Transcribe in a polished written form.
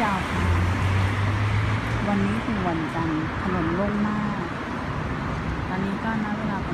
าวค่ะวันนี้คือวันจันทร์ถนนโล่งมากตอนนี้ก็ณเวลาป